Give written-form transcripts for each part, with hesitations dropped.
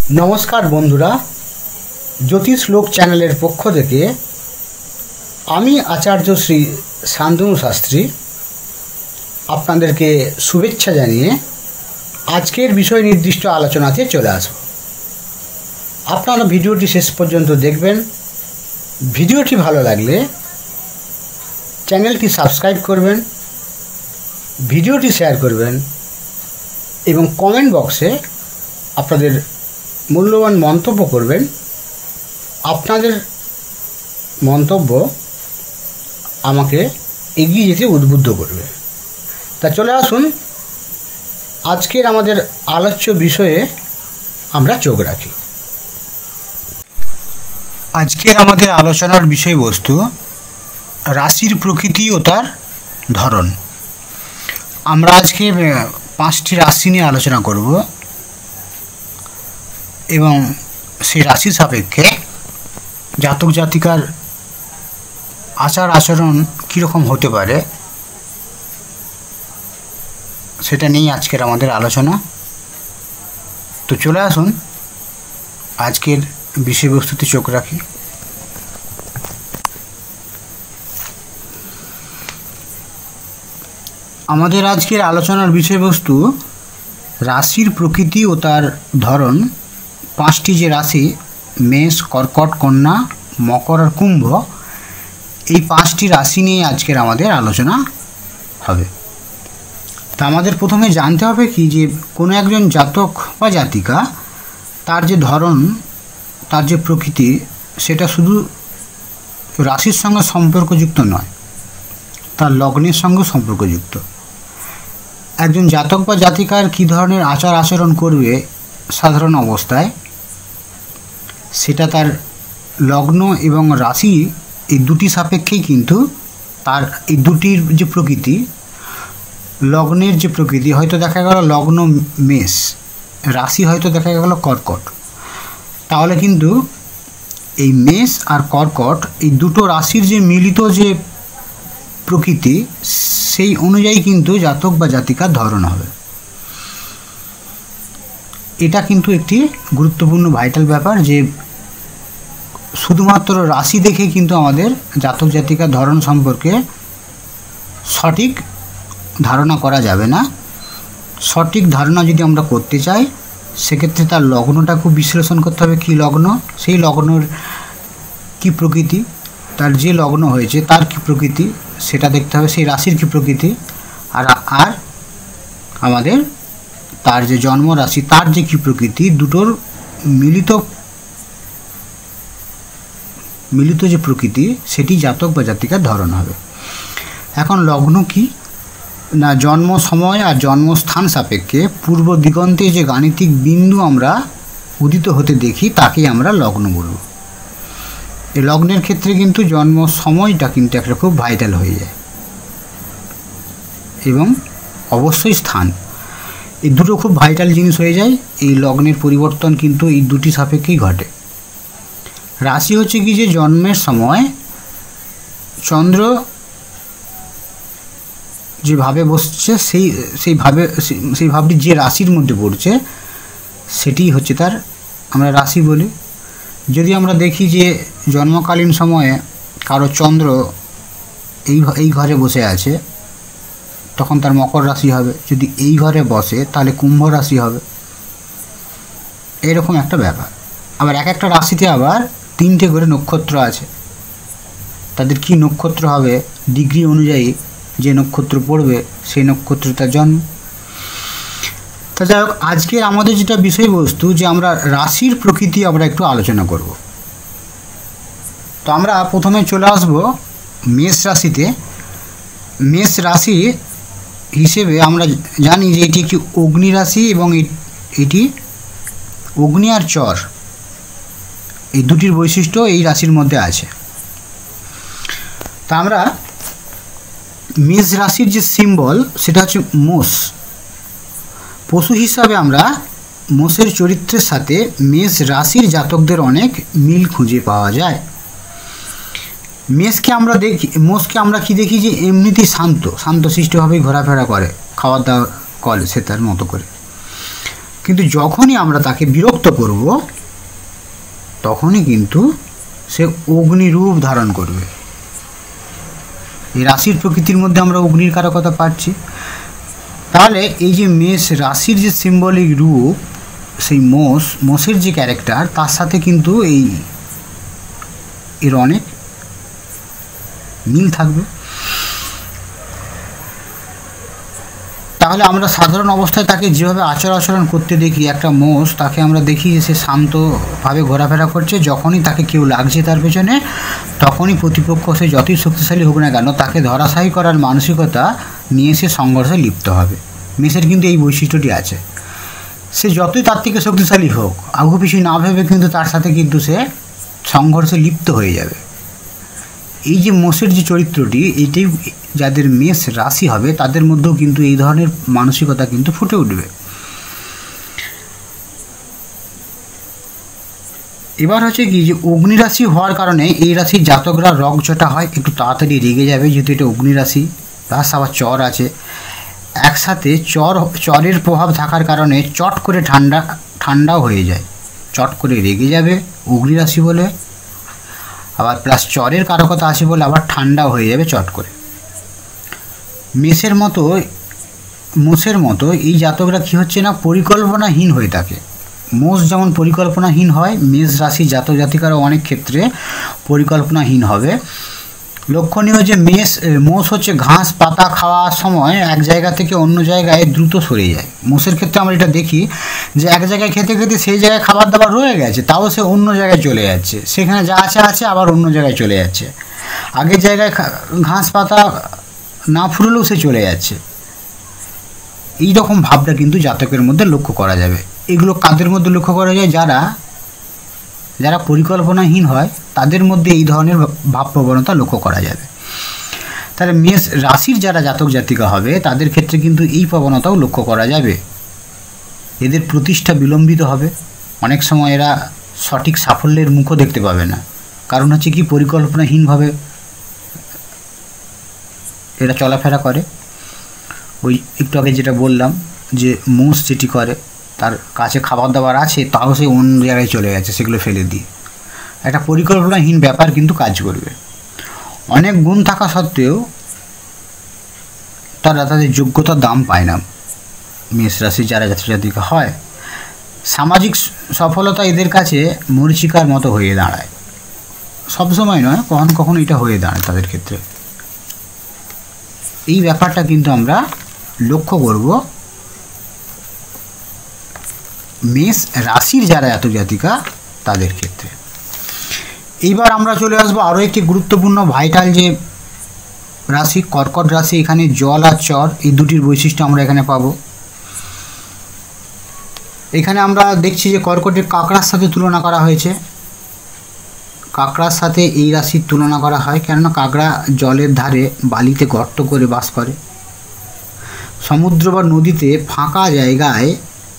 नमस्कार बंधुरा ज्योतिष लोक चैनल पक्ष থেকে আমি आचार्य श्री शान्तनु शास्त्री আপনাদেরকে শুভেচ্ছা জানিয়ে আজকের বিষয় নির্দিষ্ট আলোচনাতে চলে আসব। আপনারা ভিডিওটি শেষ পর্যন্ত দেখবেন। ভিডিওটি ভালো লাগলে চ্যানেলটি সাবস্ক্রাইব করবেন, ভিডিওটি শেয়ার করবেন এবং কমেন্ট বক্সে আপনাদের মূল্যবান মন্তব্য করবেন। আপনাদের মন্তব্য আমাকে এগিয়ে যেতে উদ্বুদ্ধ করবে। তা চলে আসুন আজকের আমাদের আলোচ্য বিষয়ে আমরা চোখ রাখি। আজকের আমাদের আলোচনার বিষয়বস্তু রাশির প্রকৃতি ও তার ধরন। আমরা আজকে 5টি রাশি নিয়ে আলোচনা করব এবং সেই রাশি সাপেক্ষে জাতক জাতিকার আচার আচরণ কীরকম হতে পারে সেটা নিয়ে আজকের আমাদের আলোচনা। তো চলে আসুন আজকের বিষয়বস্তুতে চোখ রাখি। আমাদের আজকের আলোচনার বিষয়বস্তু রাশির প্রকৃতি ও তার ধরন। 5টি যে রাশি মেষ, কর্কট, কন্যা, মকর আর কুম্ভ, এই 5টি রাশি নিয়ে আজকের আমাদের আলোচনা হবে। তা আমাদের প্রথমে জানতে হবে কি যে কোনো একজন জাতক বা জাতিকা তার যে ধরন, তার যে প্রকৃতি, সেটা শুধু রাশির সঙ্গে সম্পর্কযুক্ত নয়, তার লগ্নের সঙ্গে সম্পর্কযুক্ত। একজন জাতক বা জাতিকার কী ধরনের আচার আচরণ করবে সাধারণ অবস্থায়, সেটা তার লগ্ন এবং রাশি এই দুটি সাপেক্ষেই কিন্তু তার এই দুটির যে প্রকৃতি, লগ্নের যে প্রকৃতি, হয়তো দেখা গেল লগ্ন মেষ, রাশি হয়তো দেখা গেল কর্কট, তাহলে কিন্তু এই মেষ আর কর্কট এই দুটো রাশির যে মিলিত যে প্রকৃতি, সেই অনুযায়ী কিন্তু জাতক বা জাতিকার ধরন হবে। এটা কিন্তু একটি গুরুত্বপূর্ণ ভাইটাল ব্যাপার যে শুধুমাত্র রাশি দেখে কিন্তু আমাদের জাতক জাতিকার ধরন সম্পর্কে সঠিক ধারণা করা যাবে না। সঠিক ধারণা যদি আমরা করতে চাই সেক্ষেত্রে তার লগ্নটা খুব বিশ্লেষণ করতে হবে। কী লগ্ন, সেই লগ্নের কী প্রকৃতি, তার যে লগ্ন হয়েছে তার কী প্রকৃতি সেটা দেখতে হবে, সেই রাশির কী প্রকৃতি, আর আমাদের তার যে জন্ম রাশি তার যে কী প্রকৃতি, দুটোর মিলিত যে প্রকৃতি, সেটি জাতক বা জাতিকার ধরন হবে। এখন লগ্ন কি না, জন্ম সময় আর জন্মস্থান সাপেক্ষে পূর্ব দিগন্তে যে গাণিতিক বিন্দু আমরা উদিত হতে দেখি তাকেই আমরা লগ্ন বলব। এই লগ্নের ক্ষেত্রে কিন্তু জন্ম সময়টা কিন্তু একটা খুব ভাইটাল হয়ে যায় এবং অবশ্যই স্থান, এই দুটো খুব ভাইটাল জিনিস হয়ে যায়। এই লগ্নের পরিবর্তন কিন্তু এই দুটি সাপেক্ষেই ঘটে। রাশি হচ্ছে কি যে জন্মের সময় চন্দ্র যেভাবে বসছে সেই ভাবটি যে রাশির মধ্যে পড়ছে সেটি হচ্ছে তার আমরা রাশি বলি। যদি আমরা দেখি যে জন্মকালীন সময়ে কারো চন্দ্র এই ঘরে বসে আছে, তখন তার মকর রাশি হবে। যদি এই ঘরে বসে তাহলে কুম্ভ রাশি হবে। এরকম একটা ব্যাপার। আবার এক একটা রাশিতে আবার 3টে করে নক্ষত্র আছে, তাদের কি নক্ষত্র হবে ডিগ্রি অনুযায়ী যে নক্ষত্র পড়বে সেই নক্ষত্র তার জন্ম। তা যাই হোক, আজকের আমাদের যেটা বিষয়বস্তু যে আমরা রাশির প্রকৃতি আমরা একটু আলোচনা করব। তো আমরা প্রথমে চলে আসব মেষ রাশিতে। মেষ রাশি হিসেবে আমরা জানি যে এটি একটি অগ্নি রাশি এবং এটি অগ্নি আর চর, এই দুটির বৈশিষ্ট্য এই রাশির মধ্যে আছে। তা আমরা মেষ রাশির যে সিম্বল সেটা হচ্ছে মোষ। পশু হিসাবে আমরা মোষের চরিত্রের সাথে মেষ রাশির জাতকদের অনেক মিল খুঁজে পাওয়া যায়। মোষকে আমরা কি দেখি যে এমনিতেই শান্তশিষ্টভাবেই ঘোরাফেরা করে, খাওয়া দাওয়া করে সে তার মতো করে। কিন্তু যখনই আমরা তাকে বিরক্ত করব তখনই কিন্তু সে অগ্নিরূপ ধারণ করবে। এই রাশির প্রকৃতির মধ্যে আমরা অগ্নির কারকতা পাচ্ছি। তাহলে এই যে মেষ রাশির যে সিম্বলিক রূপ, সেই মোষের যে ক্যারেক্টার, তার সাথে কিন্তু এর অনেক মিল থাকবে। তাহলে আমরা সাধারণ অবস্থায় তাকে যেভাবে আচরণ করতে দেখি, একটা মোষ, তাকে আমরা দেখি যে সে শান্তভাবে ঘোরাফেরা করছে। যখনই তাকে কেউ লাগছে তার পেছনে, তখনই প্রতিপক্ষ সে যতই শক্তিশালী হোক না কেন, তাকে ধরাশায়ী করার মানসিকতা নিয়ে সে সংঘর্ষে লিপ্ত হবে। মেষের কিন্তু এই বৈশিষ্ট্যটি আছে। সে যতই তার থেকে শক্তিশালী হোক, আগু পিছু না ভেবে কিন্তু তার সাথে কিন্তু সে সংঘর্ষে লিপ্ত হয়ে যাবে। এই যে মোষের যে চরিত্রটি, এইটাই যাদের মেষ রাশি হবে তাদের মধ্যেও কিন্তু এই ধরনের মানসিকতা কিন্তু ফুটে উঠবে। এবার হচ্ছে কি, যে অগ্নিরাশি হওয়ার কারণে এই রাশির জাতকরা রগজটা হয়, একটু তাড়াতাড়ি রেগে যাবে, যেহেতু এটা অগ্নিরাশি, প্লাস আবার চর আছে একসাথে। চরের প্রভাব থাকার কারণে চট করে ঠান্ডাও হয়ে যায়, চট করে রেগে যাবে অগ্নিরাশি বলে, আবার প্লাস চরের কারকতা আছে বলে আবার ঠান্ডাও হয়ে যাবে চট করে। মোষের মতো এই জাতকরা কী হচ্ছে না, পরিকল্পনাহীন হয়ে থাকে। মোষ যেমন পরিকল্পনাহীন হয়, মেষ রাশির জাতক জাতিকারও অনেক ক্ষেত্রে পরিকল্পনাহীন হবে। লক্ষণীয় যে মোষ হচ্ছে ঘাস পাতা খাওয়ার সময় এক জায়গা থেকে অন্য জায়গায় দ্রুত সরে যায়। মোষের ক্ষেত্রে আমরা এটা দেখি যে এক জায়গায় খেতে খেতে সেই জায়গায় খাবার দাবার রয়ে গেছে, তাও সে অন্য জায়গায় চলে যাচ্ছে, সেখানে যা আছে আবার অন্য জায়গায় চলে যাচ্ছে। আগের জায়গায় ঘাস পাতা না ফুরলেও সে চলে যাচ্ছে। এই রকম ভাবটা কিন্তু জাতকের মধ্যে লক্ষ্য করা যাবে। এগুলো কাদের মধ্যে লক্ষ্য করা যায়? যারা পরিকল্পনাহীন হয় তাদের মধ্যে এই ধরনের ভাব প্রবণতা লক্ষ্য করা যাবে। তাহলে মেষ রাশির যারা জাতক জাতিকা হবে তাদের ক্ষেত্রে কিন্তু এই প্রবণতাও লক্ষ্য করা যাবে। এদের প্রতিষ্ঠা বিলম্বিত হবে, অনেক সময় এরা সঠিক সাফল্যের মুখও দেখতে পাবে না। কারণ হচ্ছে কি, পরিকল্পনাহীনভাবে এরা চলাফেরা করে। ওই একটু আগে যেটা বললাম যে মোষ যেটি করে, তার কাছে খাবার দাবার আছে তাও সে অন্য জায়গায় চলে গেছে, সেগুলো ফেলে দিয়ে একটা পরিকল্পনাহীন ব্যাপার কিন্তু কাজ করবে। অনেক গুণ থাকা সত্ত্বেও তাদের যোগ্যতার দাম পায় না। মেষ রাশির যারা জাতিকা হয়, সামাজিক সফলতা এদের কাছে মরীচিকার মতো হয়ে দাঁড়ায়। সবসময় নয়, কখনো কখনো এটা হয়ে দাঁড়ায় তাদের ক্ষেত্রে। এই ব্যাপারটা কিন্তু আমরা লক্ষ্য করব মেষ রাশির যারা জাতক জাতিকা তাদের ক্ষেত্রে। এইবার আমরা চলে আসবো আরও একটি গুরুত্বপূর্ণ ভাইটাল যে রাশি, কর্কট রাশি। এখানে জল আর চর এই দুটির বৈশিষ্ট্য আমরা এখানে পাবো। এখানে আমরা দেখছি যে কর্কটের কাঁকড়ার সাথে তুলনা করা হয়েছে। কাঁকড়ার সাথে এই রাশির তুলনা করা হয়, কেননা কাঁকড়া জলের ধারে বালিতে গর্ত করে বাস করে। সমুদ্র বা নদীতে ফাঁকা জায়গায়,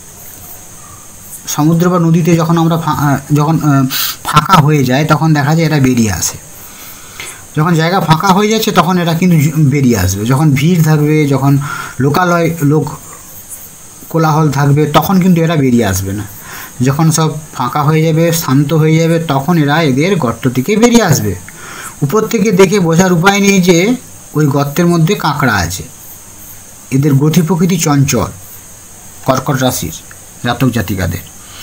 সমুদ্র বা নদীতে যখন ফাঁকা হয়ে যায় তখন দেখা যায় এরা বেরিয়ে আসে। যখন জায়গা ফাঁকা হয়ে যাচ্ছে তখন এরা কিন্তু বেরিয়ে আসবে। যখন ভিড় থাকবে, যখন লোক কোলাহল থাকবে, তখন কিন্তু এরা বেরিয়ে আসবে না। যখন সব ফাঁকা হয়ে যাবে, শান্ত হয়ে যাবে, তখন এরা এদের গর্ত থেকে বেরিয়ে আসবে। উপর থেকে দেখে বোঝার উপায় নেই যে ওই গর্তের মধ্যে কাঁকড়া আছে। এদের গতি প্রকৃতি চঞ্চল, কর্কট রাশির জাতক জাতিকাদের।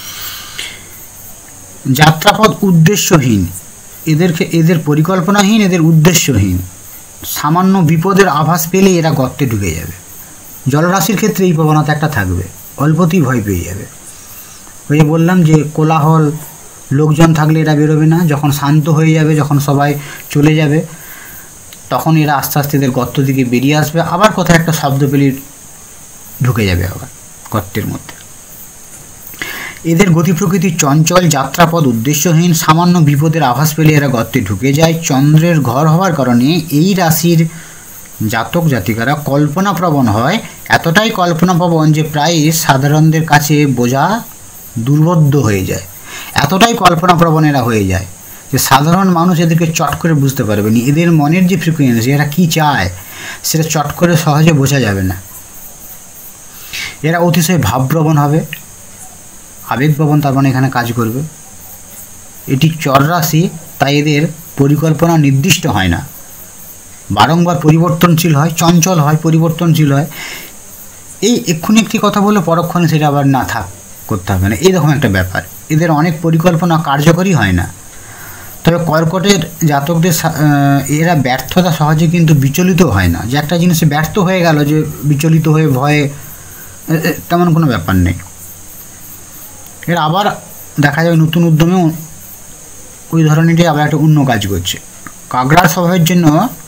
যাত্রাপথ উদ্দেশ্যহীন, এদের পরিকল্পনাহীন, এদের উদ্দেশ্যহীন। সামান্য বিপদের আভাস পেলে এরা গর্তে ঢুকে যাবে। জলরাশির ক্ষেত্রে এই প্রবণতা একটা থাকবে, অল্পতেই ভয় পেয়ে যাবে। ওই যে বললাম যে কোলাহল, লোকজন থাকলে এরা বেরোবে না। যখন শান্ত হয়ে যাবে, যখন সবাই চলে যাবে, তখন এরা আস্তে আস্তে এদের গর্ত দিকে বেরিয়ে আসবে। আবার কোথাও একটা শব্দ পেলে ঢুকে যাবে আবার গর্তের মধ্যে। এদের গতি প্রকৃতি চঞ্চল, যাত্রাপথ উদ্দেশ্যহীন। সামান্য বিপদের আভাস পেলে এরা গর্তে ঢুকে যায়। চন্দ্রের ঘর হওয়ার কারণে এই রাশির জাতক জাতিকারা কল্পনাপ্রবণ হয়। এতটাই কল্পনাপ্রবণ যে প্রায় সাধারণদের কাছে বোঝা দুর্বোধ্য হয়ে যায়। এতটাই কল্পনাপ্রবণ এরা হয়ে যায় যে সাধারণ মানুষ এদেরকে চট করে বুঝতে পারবে না। এদের মনের যে ফ্রিকোয়েন্সি, এরা কী চায় সেটা চট করে সহজে বোঝা যাবে না। এরা অতিশয় ভাবপ্রবণ হবে, আবেগপ্রবণ, তার মানে এখানে কাজ করবে। এটি চর রাশি, তাই এদের পরিকল্পনা নির্দিষ্ট হয় না, বারংবার পরিবর্তনশীল হয়, চঞ্চল হয়, পরিবর্তনশীল হয়। এই এক্ষুনি একটি কথা বলে পরক্ষণে সেটা আবার না করতে হবে না, এইরকম একটা ব্যাপার। এদের অনেক পরিকল্পনা কার্যকরী হয় না। তবে কর্কটের জাতকদের এরা ব্যর্থতা সহজে কিন্তু বিচলিত হয় না, যে একটা জিনিসে ব্যর্থ হয়ে গেল যে বিচলিত হয়ে ভয়ে, তেমন কোনো ব্যাপার নেই। এরা আবার দেখা যায় নতুন উদ্যমে ওই ধরনেরই আবার একটা অন্য কাজ করছে। কাগড়ার স্বভাবের জন্য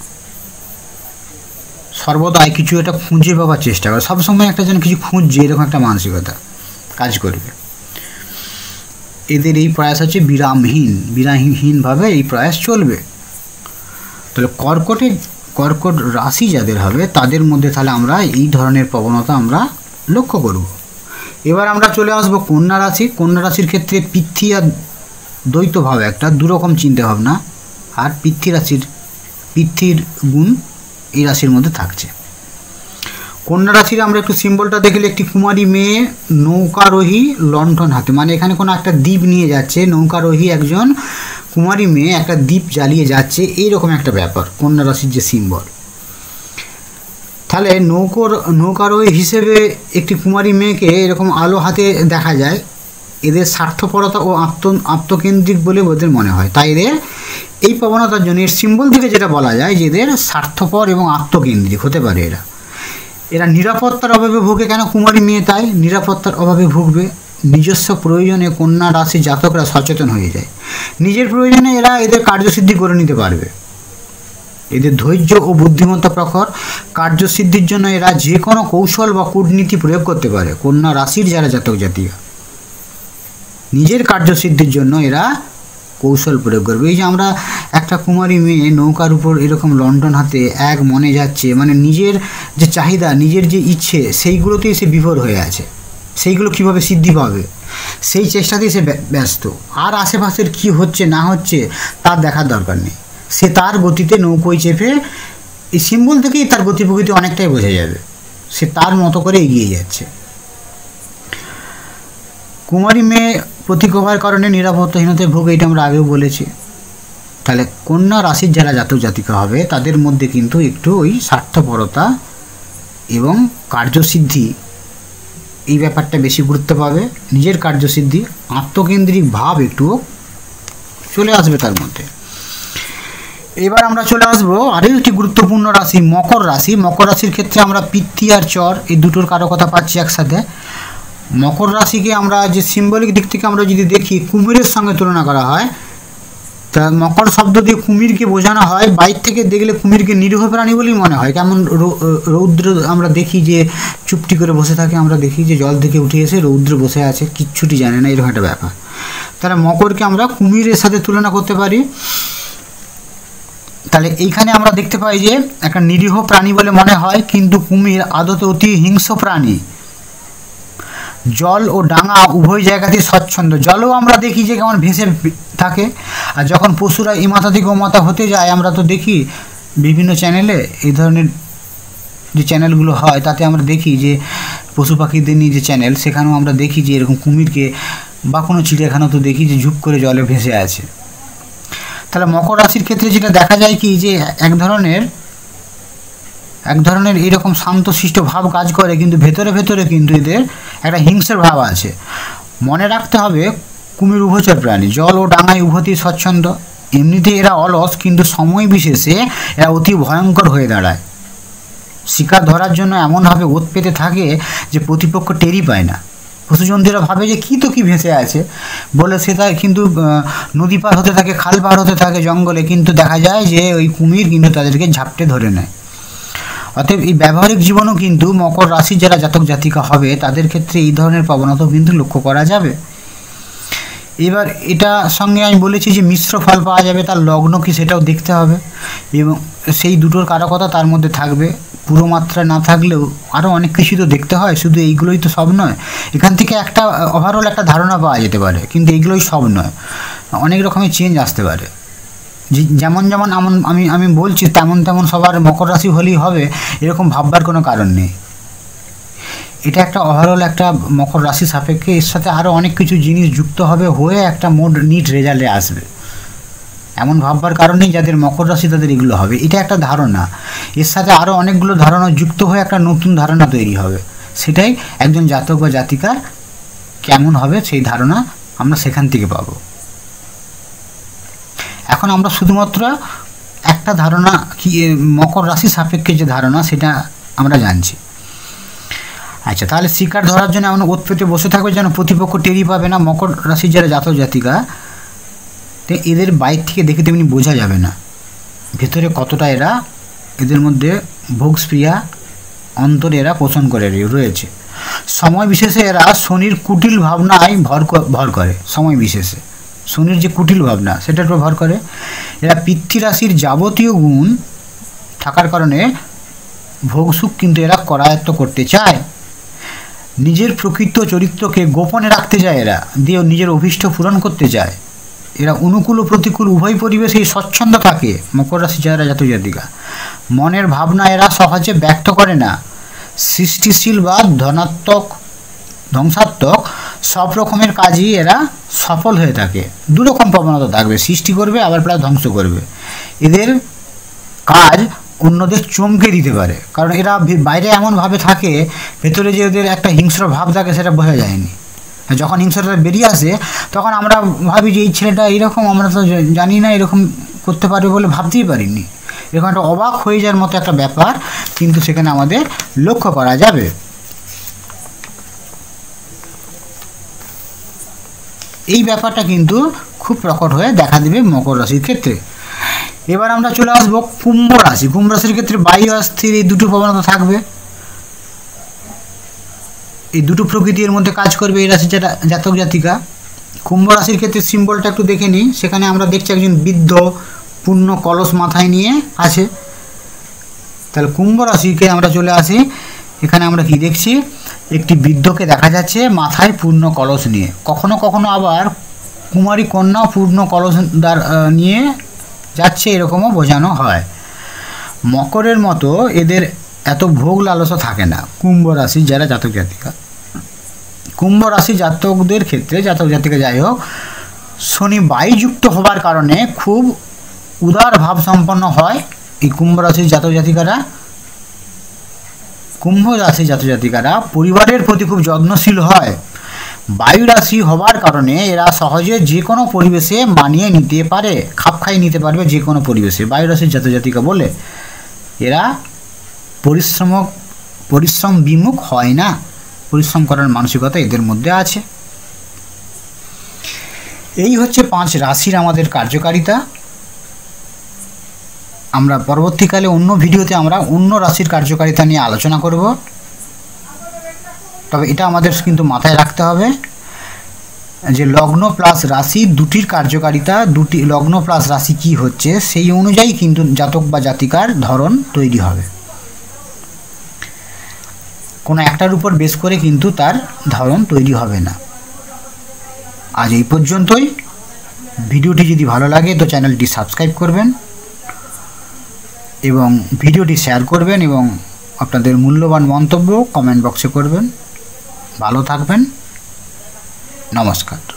সর্বদাই কিছু একটা খুঁজে পাওয়ার চেষ্টা করে, সবসময় একটা যেন কিছু খুঁজছে, এরকম একটা মানসিকতা কাজ করবে। এদের এই প্রয়াস হচ্ছে বিরামহীনভাবে এই প্রয়াস চলবে। তাহলে কর্কট রাশি যাদের হবে তাদের মধ্যে তাহলে আমরা এই ধরনের প্রবণতা আমরা লক্ষ্য করব। এবার আমরা চলে আসব কন্যা রাশি। কন্যা রাশির ক্ষেত্রে পৃথ্বী আর দ্বৈতভাবে একটা দুরকম চিন্তাভাবনা, আর পৃথ্বীর গুণ এই রাশির মধ্যে থাকছে। কন্যা রাশির আমরা একটু সিম্বলটা দেখলে একটি কুমারী মেয়ে নৌকারোহী লণ্ঠন হাতে, মানে এখানে কোনো একটা দ্বীপ নিয়ে যাচ্ছে, নৌকারোহী একজন কুমারী মেয়ে একটা দ্বীপ জ্বালিয়ে যাচ্ছে, এইরকম একটা ব্যাপার কন্যা রাশির যে সিম্বল। তাহলে নৌকারোহী হিসেবে একটি কুমারী মেয়েকে এরকম আলো হাতে দেখা যায়। এদের স্বার্থপরতা ও আত্মকেন্দ্রিক বলে ওদের মনে হয়, তাই এদের এই প্রবণতার জন্য এর সিম্বল থেকে যেটা বলা যায় যে এদের স্বার্থপর এবং আত্মকেন্দ্রিক হতে পারে। এরা নিরাপত্তার অভাবে ভোগে। কেন কুমারী মেয়ে তাই নিরাপত্তার অভাবে ভুগবে? নিজস্ব প্রয়োজনে কন্যা রাশি জাতকরা সচেতন হয়ে যায়, নিজের প্রয়োজনে এরা এদের কার্যসিদ্ধি করে নিতে পারবে। এদের ধৈর্য ও বুদ্ধিমত্তা প্রখর, কার্যসিদ্ধির জন্য এরা যে কোনো কৌশল বা কূটনীতি প্রয়োগ করতে পারে। কন্যা রাশির যারা জাতক জাতিকা নিজের কার্যসিদ্ধির জন্য এরা কৌশল প্রয়োগ করবে। এই যে আমরা একটা কুমারী মেয়ে নৌকার উপর এরকম লণ্ঠন হাতে এক মনে যাচ্ছে, মানে নিজের যে চাহিদা, নিজের যে ইচ্ছে, সেইগুলোতেই সে বিভোর হয়ে আছে, সেইগুলো কিভাবে সিদ্ধি পাবে সেই চেষ্টাতেই সে ব্যস্ত। আর আশেপাশের কি হচ্ছে না হচ্ছে তার দেখার দরকার নেই, সে তার গতিতে নৌকোয় চেপে, এই সিম্বল থেকেই তার গতি প্রকৃতি অনেকটাই বোঝা যাবে, সে তার মতো করে এগিয়ে যাচ্ছে। কুমারী মেয়ে প্রতিকূলতার কারণে নিরাপত্তাহীনতায় ভোগে, এটা আমরা আগেও বলেছি। তাহলে কন্যা রাশির যারা জাতক জাতিকা হবে তাদের মধ্যে কিন্তু একটু ওই স্বার্থপরতা এবং কার্যসিদ্ধি এই ব্যাপারটা বেশি গুরুত্ব পাবে। নিজের কার্যসিদ্ধি, আত্মকেন্দ্রিক ভাব একটু চলে আসবে তার মধ্যে। এবার আমরা চলে আসবো আরও একটি গুরুত্বপূর্ণ রাশি মকর রাশি। মকর রাশির ক্ষেত্রে আমরা পৃথ্বী আর চর এই দুটোর কারকতা পাচ্ছি একসাথে। মকর রাশিকে আমরা যে সিম্বলিক দিক থেকে আমরা যদি দেখি কুমিরের সঙ্গে তুলনা করা হয়, তা মকর শব্দ দিয়ে কুমিরকে বোঝানো হয়, বাইর থেকে দেখলে কুমিরকে নিরীহ প্রাণী বলেই মনে হয়। কেমন রৌদ্র আমরা দেখি যে চুপটি করে বসে থাকে, আমরা দেখি যে জল থেকে উঠে এসে রৌদ্র বসে আছে, কিচ্ছুটি জানে না, এরকম একটা ব্যাপার। তাহলে মকরকে আমরা কুমিরের সাথে তুলনা করতে পারি। তাহলে এইখানে আমরা দেখতে পাই যে একটা নিরীহ প্রাণী বলে মনে হয়, কিন্তু কুমির আদতে অতি হিংস্র প্রাণী। জল ও ডাঙা উভয় জায়গাতেই স্বচ্ছন্দ, জলও আমরা দেখি যে কেমন ভেসে থাকে। আর যখন পশুরা এই মাথা থেকে ও মাথা হতে যায়, আমরা তো দেখি বিভিন্ন চ্যানেলে, এই ধরনের যে চ্যানেলগুলো হয় তাতে আমরা দেখি যে পশু পাখিদের নিয়ে যে চ্যানেল, সেখানেও আমরা দেখি যে এরকম কুমিরকে, বা কোনো চিড়িয়াখানা তো দেখি যে ঝুপ করে জলে ভেসে আছে। তাহলে মকর রাশির ক্ষেত্রে যেটা দেখা যায় কি, যে এক ধরনের এইরকম শান্তশিষ্ট ভাব কাজ করে, কিন্তু ভেতরে ভেতরে কিন্তু এদের একটা হিংস্র ভাব আছে। মনে রাখতে হবে কুমির উভচর প্রাণী, জল ও ডাঙায় উভয়তেই স্বচ্ছন্দ। এমনিতে এরা অলস, কিন্তু সময় বিশেষে এরা অতি ভয়ঙ্কর হয়ে দাঁড়ায়। শিকার ধরার জন্য এমনভাবে ওত পেতে থাকে যে প্রতিপক্ষ টেরই পায় না। পশুজন্তুরা ভাবে যে কী তো কী ভেসে আছে বলে, সে তার কিন্তু নদী পার হতে থাকে, খাল পার হতে থাকে জঙ্গলে, কিন্তু দেখা যায় যে ওই কুমির কিন্তু তাদেরকে ঝাপটে ধরে নেয়। অতএব এই ব্যবহারিক জীবনও কিন্তু মকর রাশির যারা জাতক জাতিকা হবে তাদের ক্ষেত্রে এই ধরনের প্রবণতাও কিন্তু লক্ষ্য করা যাবে। এবার এটা সঙ্গে আমি বলেছি যে মিশ্র ফল পাওয়া যাবে, তার লগ্ন কি সেটাও দেখতে হবে, এবং সেই দুটোর কারকতা তার মধ্যে থাকবে। পুরো মাত্রা না থাকলেও আরও অনেক কিছু তো দেখতে হয়, শুধু এইগুলোই তো সব নয়। এখান থেকে একটা ওভারঅল একটা ধারণা পাওয়া যেতে পারে, কিন্তু এইগুলোই সব নয়, অনেক রকমের চেঞ্জ আসতে পারে। যেমন আমি বলছি তেমন সবার মকর রাশি হলেই হবে এরকম ভাববার কোনো কারণ নেই। এটা একটা ওভারঅল একটা মকর রাশি সাপেক্ষে এর সাথে আরও অনেক কিছু জিনিস যুক্ত হবে হয়ে একটা মোড নিট রেজাল্টে আসবে। এমন ভাববার কারণেই যাদের মকর রাশি তাদের এগুলো হবে, এটা একটা ধারণা। এর সাথে আরও অনেকগুলো ধারণা যুক্ত হয়ে একটা নতুন ধারণা তৈরি হবে, সেটাই একজন জাতক বা জাতিকার কেমন হবে সেই ধারণা আমরা সেখান থেকে পাবো। এখন আমরা শুধুমাত্র একটা ধারণা কি মকর রাশি সাপেক্ষে যে ধারণা সেটা আমরা জানছি। আচ্ছা, তাহলে শিকার ধরার জন্য আমরা ওত পেতে বসে থাকবে যেন প্রতিপক্ষ টেরি পাবে না। মকর রাশির যারা জাতক জাতিকা এদের বাইর থেকে দেখে তেমনি বোঝা যাবে না ভেতরে কতটা এদের মধ্যে ভোগস্প্রিয়া অন্তরে এরা পোষণ করে রয়েছে। সময় বিশেষে এরা শনির কুটিল ভাবনায় ভর করে। সময় বিশেষে শনির যে কুটিল ভাবনা সেটার উপর ভর করে। এরা পৃথ্বী রাশির যাবতীয় গুণ থাকার কারণে ভোগসুখ কিন্তু এরা করায়ত্ত করতে চায়। নিজের প্রকৃত চরিত্রকে গোপনে রাখতে চায় এরা, দিয়ে নিজের অভীষ্ট পূরণ করতে চায়। এরা অনুকূল ও প্রতিকূল উভয় পরিবেশেই স্বচ্ছন্দ থাকে। মকর রাশি যারা জাতক জাতিকা মনের ভাবনা এরা সহজে ব্যক্ত করে না। সৃষ্টিশীল বা ধ্বংসাত্মক সব রকমের কাজই এরা সফল হয়ে থাকে। দুরকম প্রবণতা থাকবে, সৃষ্টি করবে আবার প্রায় ধ্বংস করবে। এদের কাজ অন্যদের চমকে দিতে পারে, কারণ এরা বাইরে এমনভাবে থাকে, ভেতরে যে এদের একটা হিংস্র ভাব থাকে সেটা বোঝা যায়নি। যখন হিংস্রতা বেরিয়ে আসে তখন আমরা ভাবি যে এই ছেলেটা এইরকম, আমরা তো জানি না এরকম করতে পারবে বলে ভাবতেই পারিনি। এরকম একটা অবাক হয়ে যাওয়ার মতো একটা ব্যাপার কিন্তু সেখানে আমাদের লক্ষ্য করা যাবে। এই ব্যাপারটা কিন্তু খুব প্রকট হয়ে দেখা দেবে মকর রাশির ক্ষেত্রে। এবার আমরা চলে আসবো কুম্ভ রাশি। কুম্ভ রাশির ক্ষেত্রে বায়ু অস্থির এই দুটো প্রবণতা থাকবে, এই দুটো প্রকৃতির মধ্যে কাজ করবে এই রাশির যারা জাতক জাতিকা। কুম্ভ রাশির ক্ষেত্রে সিম্বলটা একটু দেখে নিই। সেখানে আমরা দেখছি একজন বৃদ্ধ পূর্ণ কলস মাথায় নিয়ে আছে। তাহলে কুম্ভ রাশিকে আমরা চলে আসি, এখানে আমরা কি দেখছি, একটি বৃদ্ধকে দেখা যাচ্ছে মাথায় পূর্ণ কলস নিয়ে। কখনো কখনো আবার কুমারী কন্যাও পূর্ণ কলস নিয়ে যাচ্ছে এরকমও বোঝানো হয়। মকরের মতো এদের এত ভোগ লালসা থাকে না কুম্ভ রাশির যারা জাতক জাতিকা। কুম্ভ রাশি জাতকদের ক্ষেত্রে জাতক জাতিকা যাই হোক, শনি বায়ুযুক্ত হবার কারণে খুব উদার ভাব সম্পন্ন হয় এই কুম্ভ রাশির জাতক জাতিকারা। কুম্ভ রাশির জাতক জাতিকারা পরিবারের প্রতি খুব যত্নশীল হয়। বায়ু রাশি হবার কারণে এরা সহজে যে কোনো পরিবেশে মানিয়ে নিতে পারে, খাপ খাইয়ে নিতে পারবে যে কোনো পরিবেশে। বায়ু রাশির জাতক জাতিকা বলে এরা পরিশ্রম বিমুখ হয় না, পরিশ্রম করার মানসিকতা এদের মধ্যে আছে। এই হচ্ছে 5 রাশির আমাদের কার্যকারিতা। আমরা পরবর্তীকালে অন্য ভিডিওতে আমরা অন্য রাশির কার্যকারিতা নিয়ে আলোচনা করব। তবে এটা আমাদের কিন্তু মাথায় রাখতে হবে যে লগ্ন প্লাস রাশি দুটির কার্যকারিতা, দুটি লগ্ন প্লাস রাশি কি হচ্ছে সেই অনুযায়ী কিন্তু জাতক বা জাতিকার ধরন তৈরি হবে। কোনো একটার উপর বেস করে কিন্তু তার ধরন তৈরি হবে না। আজ এই পর্যন্তই। ভিডিওটি যদি ভালো লাগে তো চ্যানেলটি সাবস্ক্রাইব করবেন এবং ভিডিওটি শেয়ার করবেন এবং আপনাদের মূল্যবান মন্তব্য কমেন্ট বক্সে করবেন। ভালো থাকবেন। নমস্কার।